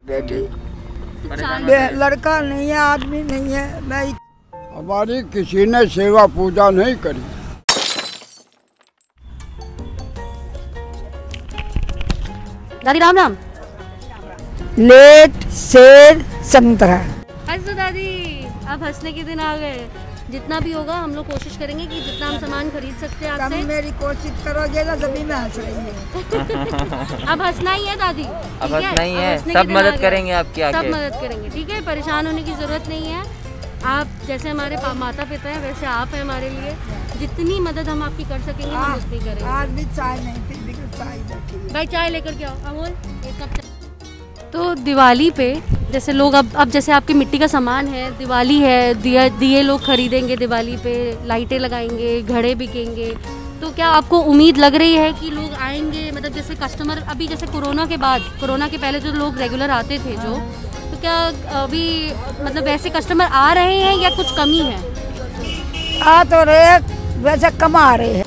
बेटी लड़का नहीं है, आदमी नहीं है। मैं हमारी किसी ने सेवा पूजा नहीं करी। दादी राम राम। लेट सेर संतरा। हंसो दादी, अब हंसने के दिन आ गए। जितना भी होगा हम लोग कोशिश करेंगे कि जितना हम सामान खरीद सकते हैं आपसे। मेरी कोशिश करोगे ना तभी मैं हंस रही हूँ। अब हंसना ही है दादी, अब हंसना ही है। सब मदद करेंगे आपकी आके। सब मदद करेंगे, ठीक है। परेशान होने की जरूरत नहीं है। आप जैसे हमारे माता पिता हैं वैसे आप हैं हमारे लिए। जितनी मदद हम आपकी कर सकेंगे हम उतनी करेंगे। आज भी चाय नहीं पी, चाय भाई चाय लेकर के आओ अमोल, एक कप चाय। तो दिवाली पे जैसे लोग अब जैसे आपकी मिट्टी का सामान है, दिवाली है, दिए लोग खरीदेंगे, दिवाली पे लाइटें लगाएंगे, घड़े बिकेंगे। तो क्या आपको उम्मीद लग रही है कि लोग आएंगे? मतलब जैसे कस्टमर अभी जैसे कोरोना के बाद, कोरोना के पहले जो लोग रेगुलर आते थे जो, तो क्या अभी मतलब वैसे कस्टमर आ रहे हैं या कुछ कमी है? आ तो रहे, वैसे कम आ रहे हैं।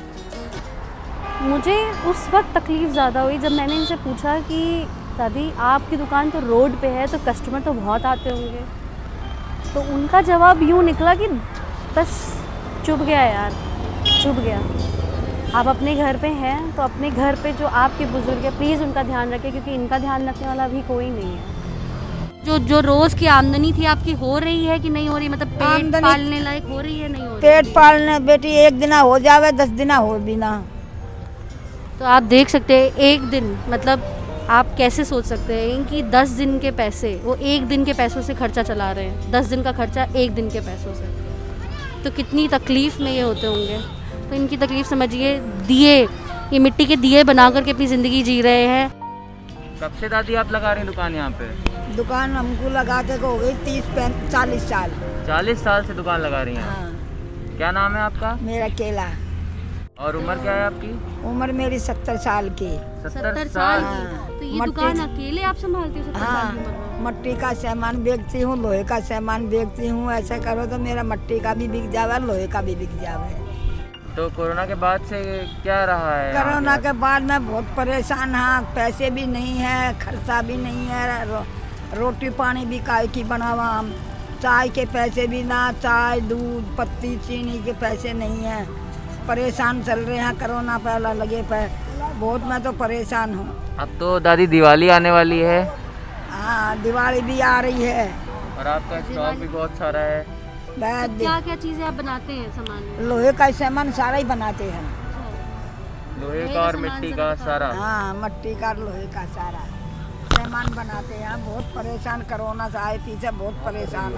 मुझे उस वक्त तकलीफ़ ज़्यादा हुई जब मैंने इनसे पूछा कि दादी आपकी दुकान तो रोड पे है तो कस्टमर तो बहुत आते होंगे। तो उनका जवाब यूँ निकला कि बस चुभ गया यार, चुभ गया। आप अपने घर पे हैं तो अपने घर पे जो आपके बुजुर्ग हैं प्लीज़ उनका ध्यान रखें, क्योंकि इनका ध्यान रखने वाला अभी कोई नहीं है। जो रोज़ की आमदनी थी आपकी हो रही है कि नहीं हो रही? मतलब पेट पालने लायक हो रही है, नहीं हो रही? पेट पालने बेटी एक दिन हो जावे 10 दिन हो भी ना। तो आप देख सकते हैं एक दिन, मतलब आप कैसे सोच सकते हैं कि 10 दिन के पैसे वो एक दिन के पैसों से खर्चा चला रहे हैं। 10 दिन का खर्चा एक दिन के पैसों से, तो कितनी तकलीफ़ में ये होते होंगे। तो इनकी तकलीफ़ समझिए। दिए, ये मिट्टी के दिए बना करके अपनी ज़िंदगी जी रहे हैं। कब से दादी आप लगा रही हैं दुकान यहाँ पे? दुकान हमको लगाते को हो गई 30-40 साल। 40 साल से दुकान लगा रही हैं? हाँ। क्या नाम है आपका? मेरा केला। और उम्र क्या है आपकी? उम्र मेरी 70 साल की। 70 साल? तो ये दुकान अकेले आप संभालती हो 70 साल की उम्र में? मट्टी का सामान बेचती हूँ, लोहे का सामान बेचती हूँ। ऐसा करो तो मेरा मट्टी का भी बिक जावे, लोहे का भी बिक जावे। तो कोरोना के बाद से क्या रहा है? कोरोना के बाद मैं बहुत परेशान हाँ। पैसे भी नहीं है, खर्चा भी नहीं है, रोटी पानी भी काय की बनावा हम। चाय के पैसे भी ना, चाय दूध पत्ती चीनी के पैसे नहीं है। परेशान चल रहे हैं, कोरोना पहला लगे पे बहुत। मैं तो परेशान हूँ। अब तो दादी दिवाली आने वाली है। हाँ, दिवाली भी आ रही है और आपका स्टॉक भी बहुत सारा है। क्या क्या चीज़ें आप बनाते हैं सामान में? लोहे का सामान सारा ही बनाते हैं। लोहे का और मिट्टी का सारा? हाँ, मिट्टी का लोहे का सारा सामान बनाते हैं। बहुत परेशान, कोरोना से आए पीछे बहुत परेशान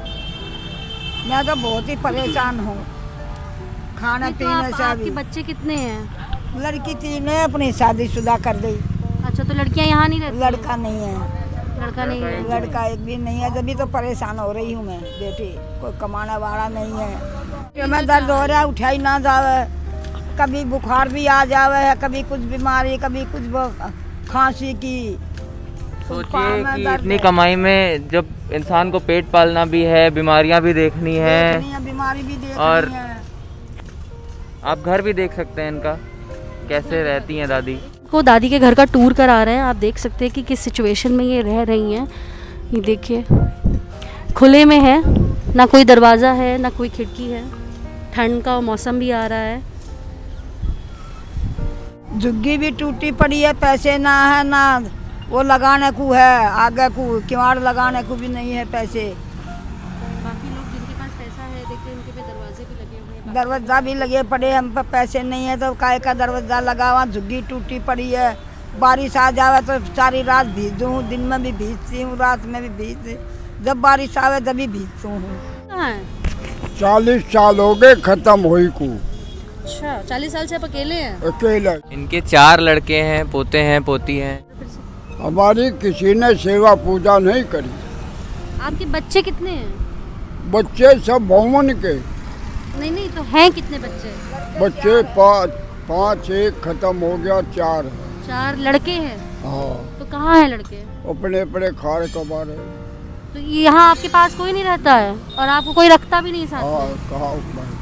है। मैं तो बहुत ही परेशान हूँ खाने पीने से। आपके बच्चे कितने हैं? लड़की 3 है, अपनी शादीशुदा कर दी। अच्छा, तो लड़कियाँ यहाँ नहीं रहती? लड़का नहीं है। लड़का नहीं है? लड़का एक भी नहीं है। जब तो परेशान हो रही हूँ मैं बेटी, कोई कमाने वाला नहीं है। मैं दर्द हो रहा है, उठाई ना जावे, कभी बुखार भी आ जावे है, कभी कुछ बीमारी, कभी कुछ खांसी की। सोचिए कि इतनी कमाई में जब इंसान को पेट पालना भी है, बीमारियां भी देखनी है, बीमारी भी देखनी और है। आप घर भी देख सकते हैं इनका कैसे रहती हैं दादी। को दादी के घर का टूर करा रहे हैं। आप देख सकते हैं कि किस सिचुएशन में ये रह रही हैं। ये देखिए, खुले में है, ना कोई दरवाज़ा है ना कोई खिड़की है। ठंड का मौसम भी आ रहा है। झुग्गी भी टूटी पड़ी है, पैसे ना है ना वो लगाने को है, आगे को किवाड़ लगाने को भी नहीं है पैसे। बाकी लोग जिनके पास पैसा है देखिए उनके पे दरवाजे भी लगे हुए हैं। दरवाजा भी लगे पड़े, हम पे पैसे नहीं है तो काय का दरवाजा लगावा। झुग्गी टूटी पड़ी है, बारिश आ जावे तो सारी रात भीजूँ, दिन में भी भीजती हूँ, रात में भी भीजती। जब बारिश आवे तभी भीजती हूँ। 40 साल हो गए खत्म हुई को। अच्छा, 40 साल से आप अकेले हैं? अकेला। इनके 4 लड़के हैं, पोते हैं, पोती हैं। हमारी किसी ने सेवा पूजा नहीं करी। आपके बच्चे कितने हैं? बच्चे सब भवन के। नहीं, तो हैं कितने बच्चे? बच्चे 5, एक खत्म हो गया, 4 है। 4 लड़के हैं? हाँ। तो कहाँ हैं लड़के? अपने अपने खार कमा रहे। तो यहाँ आपके पास कोई नहीं रहता है और आपको कोई रखता भी नहीं साथ में? कहाँ?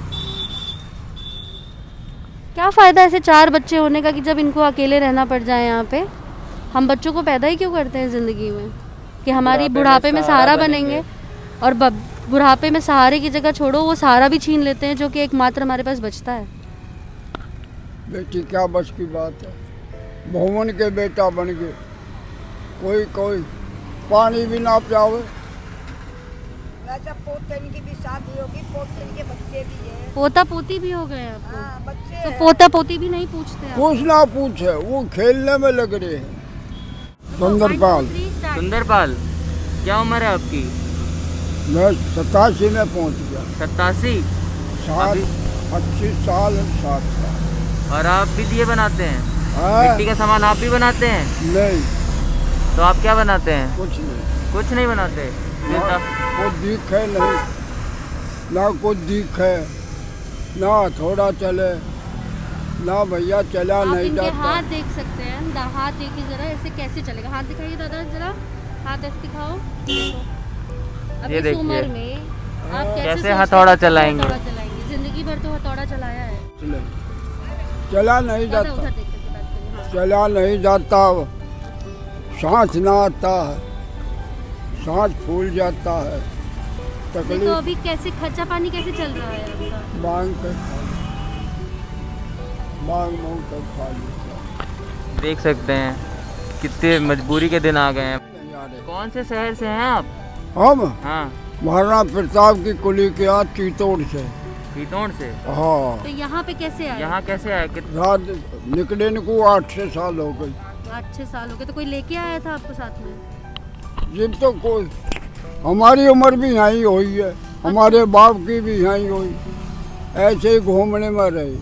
क्या फ़ायदा ऐसे 4 बच्चे होने का कि जब इनको अकेले रहना पड़ जाए यहाँ पे। हम बच्चों को पैदा ही क्यों करते हैं ज़िंदगी में? कि हमारी बुढ़ापे में सहारा बनेंगे, और बुढ़ापे में सहारे की जगह छोड़ो वो सहारा भी छीन लेते हैं, जो कि एकमात्र हमारे पास बचता है। बेटी क्या बस की बात है, भवन के बेटा बन गए, कोई पानी भी ना पियावे। वैसे पोतन की भी शादी होगी, पोतन के बच्चे भी हैं। पोता पोती भी हो गए आपको? हाँ, बच्चे तो हैं। पोता पोती भी नहीं पूछते आप? पूछना पूछे, वो खेलने में लग रहे हैं। सुंदरपाल। सुंदरपाल, क्या उम्र है आपकी? मैं 87 में पहुंच गया। 87? 25 साल 7 साल। और आप भी दिए बनाते हैं? हाँ? मिट्टी का सामान आप भी बनाते हैं? नहीं, तो आप क्या बनाते हैं? कुछ नहीं। कुछ नहीं बनाते? कोई दिख है नहीं, ना कुछ दिख है, ना थोड़ा चले, ना भैया चला आप नहीं इनके जाता। हाथ देख सकते हैं, हाथ देखिए जरा, ऐसे कैसे चलेगा? हाथ दिखाइए दादा जरा, हाथ ऐसे दिखाओ। देखो अब ये इस देखिए। उम्र में आप कैसे सोचते हैं हथौड़ा कि चलाएंगे? हथौड़ा चलाएंगे? जिंदगी भर तो हथौड़ा चलाया है। चला नहीं दादा जाता, उधर देख के बात करिए। हाँ। चला नहीं जाता, सांस ना आता है, सांस फूल जाता है, नहीं तो तकलीफ अभी कैसे खर्चा पानी कैसे चल रहा है आपका? मांग के मांग के खा लेता। देख सकते हैं कितने मजबूरी के दिन आ गए हैं। नहीं आ रहे। कौन से शहर से हैं आप? हम हाँ, महाराणा प्रताप की कुली के यहाँ चित्तौड़ से। पीतौड़ से? हाँ, तो यहाँ पे कैसे आए? यहाँ कैसे आए? रात निकले को 8-6 साल हो गई। 8-6 साल हो गए। तो कोई लेके आया था आपको साथ में? जिन तो कोई, हमारी उम्र भी यहीं हुई है, हमारे बाप की भी यहीं हुई, ऐसे ही घूमने में रहे।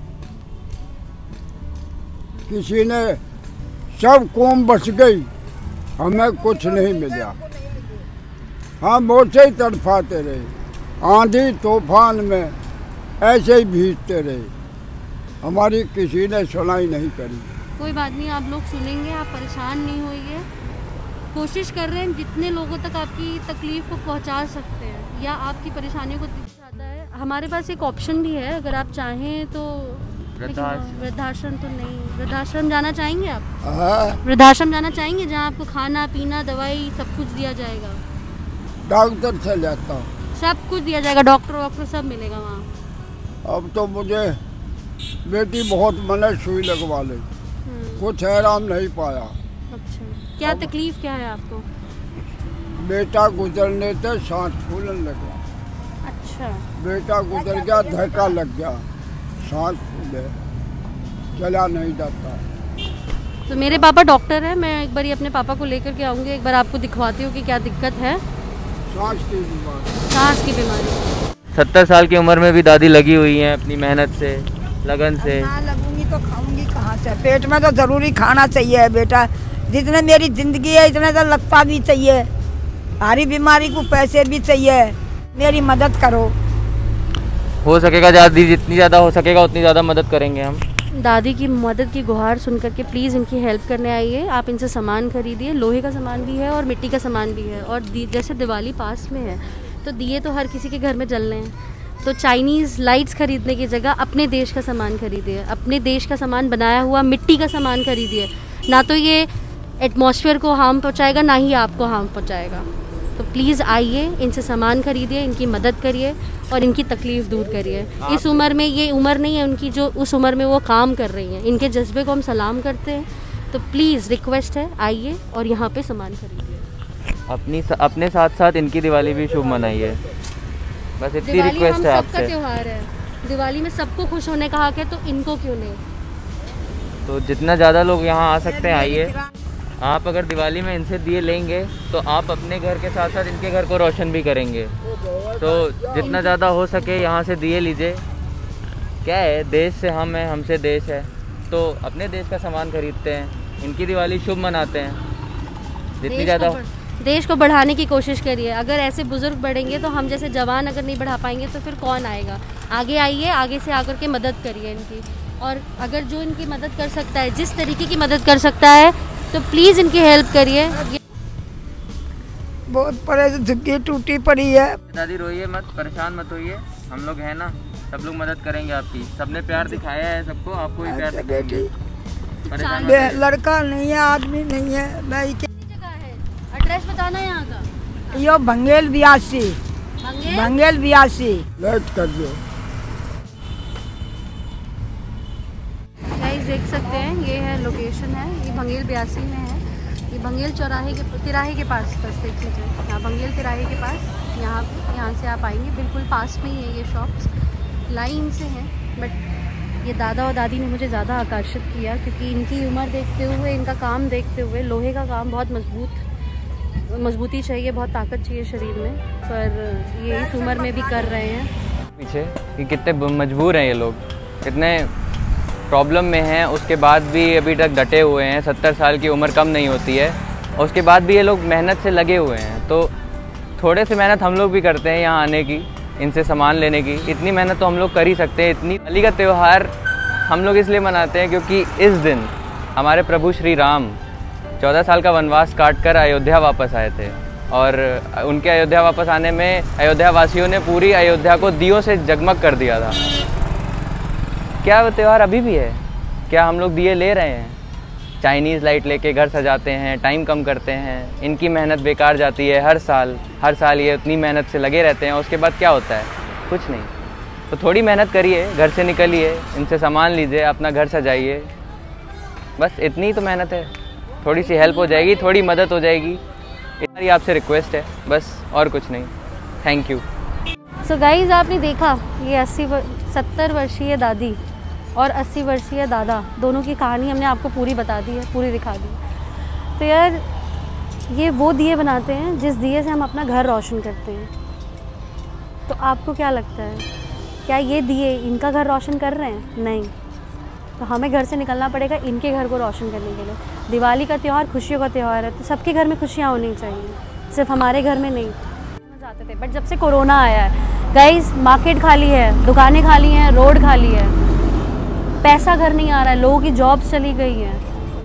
किसी ने सब कौम बच गई, हमें कुछ नहीं मिला। हम ऐसे ही तड़फाते रहे, आंधी तूफान में ऐसे ही भीगते रहे, हमारी किसी ने सुनाई नहीं करी। कोई बात नहीं, आप लोग सुनेंगे, आप परेशान नहीं होइए। कोशिश कर रहे हैं जितने लोगों तक आपकी तकलीफ को पहुंचा सकते हैं या आपकी परेशानियों को दिख जाता है। हमारे पास एक ऑप्शन भी है, अगर आप चाहें तो। वृद्धाश्रम तो नहीं, वृद्धाश्रम जाना चाहेंगे आप? हाँ, वृद्धाश्रम जाना चाहेंगे जहाँ आपको खाना पीना दवाई सब कुछ दिया जाएगा? डॉक्टर से जाता हूँ। सब कुछ दिया जाएगा, डॉक्टर सब मिलेगा वहाँ। अब तो मुझे बेटी बहुत मन सुई लगवा ली, कुछ आराम नहीं पाया। अच्छा, क्या तकलीफ क्या है आपको? बेटा गुजरने से सांस फूलने लगा। अच्छा, बेटा गुजर गया, धक्का लग गया, सांस फूले, चला नहीं जाता। तो मेरे पापा डॉक्टर है, मैं एक बार अपने पापा को लेकर के आऊँगी, एक बार आपको दिखवाती हूँ कि क्या दिक्कत है। सांस की बीमारी। सांस की बीमारी। 70 साल की उम्र में भी दादी लगी हुई हैं अपनी मेहनत से, लगन से। ना लगूंगी तो खाऊंगी कहाँ से? पेट में तो जरूरी खाना चाहिए बेटा, जितने मेरी जिंदगी है इतने तो लगता भी चाहिए। सारी बीमारी को पैसे भी चाहिए, मेरी मदद करो। हो सकेगा जितनी ज़्यादा हो सकेगा उतनी ज़्यादा मदद करेंगे हम। दादी की मदद की गुहार सुन करके प्लीज़ इनकी हेल्प करने आइए। आप इनसे सामान खरीदिए, लोहे का सामान भी है और मिट्टी का सामान भी है। और जैसे दिवाली पास में है तो दिए तो हर किसी के घर में जलने हैं, तो चाइनीज़ लाइट्स खरीदने की जगह अपने देश का सामान खरीदिए, अपने देश का सामान बनाया हुआ मिट्टी का सामान खरीदिए। ना तो ये एटमॉस्फेयर को हार्म पहुँचाएगा, ना ही आपको हार्म पहुँचाएगा। तो प्लीज़ आइए, इनसे सामान खरीदिए, इनकी मदद करिए और इनकी तकलीफ़ दूर करिए। इस उम्र में, ये उम्र नहीं है उनकी जो उस उम्र में वो काम कर रही हैं, इनके जज्बे को हम सलाम करते हैं। तो प्लीज़ रिक्वेस्ट है, आइए और यहाँ पे सामान खरीदिए। अपने साथ साथ इनकी दिवाली भी शुभ मनाइए, बस इतनी दिवाली रिक्वेस्ट हम है सबका आपसे। त्यौहार है, दिवाली में सबको खुश होने का हक है, तो इनको क्यों नहीं? तो जितना ज़्यादा लोग यहाँ आ सकते हैं आइए। आप अगर दिवाली में इनसे दिए लेंगे तो आप अपने घर के साथ साथ इनके घर को रोशन भी करेंगे। तो जितना ज़्यादा हो सके यहाँ से दिए लीजिए। क्या है, देश से हम हैं, हमसे देश है, तो अपने देश का सामान खरीदते हैं, इनकी दिवाली शुभ मनाते हैं। जितनी ज़्यादा देश को बढ़ाने की कोशिश करिए। अगर ऐसे बुजुर्ग बढ़ेंगे तो हम जैसे जवान अगर नहीं बढ़ा पाएंगे तो फिर कौन आएगा? आगे आइए, आगे से आकर के मदद करिए इनकी। और अगर जो इनकी मदद कर सकता है, जिस तरीके की मदद कर सकता है, तो प्लीज़ इनकी हेल्प करिए। बहुत परेशान, झुग्गी टूटी पड़ी है। दादी रोइए मत, परेशान मत होइए, हम लोग हैं ना, सब लोग मदद करेंगे आपकी। सबने प्यार दिखाया है सबको, आपको भी प्यार दिखाएंगे। परेशान मत होइए। लड़का नहीं है, आदमी नहीं है, मैं जगह है, एड्रेस बताना यो भंगेल 82 भंगेल 82 लेट कर दो। गाइस देख सकते हैं ये है लोकेशन है, ये भंगेल 82 में है। ये भंगेल चौराहे के तिराहे के पास बस देख लीजिए, यहाँ भंगेल तिराहे के पास, यहाँ से आप आएंगे, बिल्कुल पास में ही है ये शॉप्स, लाइन से हैं। बट ये दादा और दादी ने मुझे ज़्यादा आकर्षित किया क्योंकि इनकी उम्र देखते हुए, इनका काम देखते हुए, लोहे का काम बहुत मजबूती चाहिए, बहुत ताकत चाहिए शरीर में, पर ये इस उम्र में भी कर रहे हैं। पीछे कि कितने मजबूर हैं ये लोग, कितने प्रॉब्लम में हैं, उसके बाद भी अभी तक डटे हुए हैं। 70 साल की उम्र कम नहीं होती है, और उसके बाद भी ये लोग मेहनत से लगे हुए हैं। तो थोड़े से मेहनत हम लोग भी करते हैं यहाँ आने की, इनसे सामान लेने की, इतनी मेहनत तो हम लोग कर ही सकते हैं। इतनी दिवाली का त्यौहार हम लोग इसलिए मनाते हैं क्योंकि इस दिन हमारे प्रभु श्री राम 14 साल का वनवास काट कर अयोध्या वापस आए थे, और उनके अयोध्या वापस आने में अयोध्या वासियों ने पूरी अयोध्या को दियों से जगमग कर दिया था। क्या वो त्यौहार अभी भी है? क्या हम लोग दिए ले रहे हैं? चाइनीज़ लाइट लेके घर सजाते हैं, टाइम कम करते हैं, इनकी मेहनत बेकार जाती है। हर साल ये उतनी मेहनत से लगे रहते हैं, उसके बाद क्या होता है? कुछ नहीं। तो थोड़ी मेहनत करिए, घर से निकलिए, इनसे सामान लीजिए, अपना घर सजाइए, बस इतनी तो मेहनत है। थोड़ी सी हेल्प हो जाएगी, थोड़ी मदद हो जाएगी, हमारी आपसे रिक्वेस्ट है, बस और कुछ नहीं। Thank you. सो गाइज आपने देखा ये 70 वर्षीय दादी और 80 वर्षीय दादा, दोनों की कहानी हमने आपको पूरी बता दी है, पूरी दिखा दी। तो यार ये वो दिए बनाते हैं जिस दिए से हम अपना घर रोशन करते हैं। तो आपको क्या लगता है, क्या ये दिए इनका घर रोशन कर रहे हैं? नहीं। तो हमें घर से निकलना पड़ेगा इनके घर को रोशन करने के लिए। दिवाली का त्यौहार खुशियों का त्यौहार है, तो सबके घर में खुशियाँ होनी चाहिए, सिर्फ हमारे घर में नहीं। जाते थे, बट जब से कोरोना आया है गाइस, मार्केट खाली है, दुकानें खाली हैं, रोड खाली है, पैसा घर नहीं आ रहा है, लोगों की जॉब्स चली गई हैं।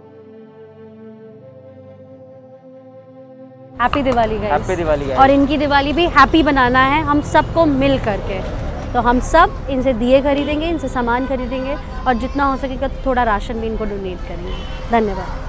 Happy Diwali guys. Happy Diwali guys. और इनकी दिवाली भी हैप्पी बनाना है हम सबको मिल करके। तो हम सब इनसे दिए खरीदेंगे, इनसे सामान खरीदेंगे, और जितना हो सकेगा थोड़ा राशन भी इनको डोनेट करेंगे। धन्यवाद।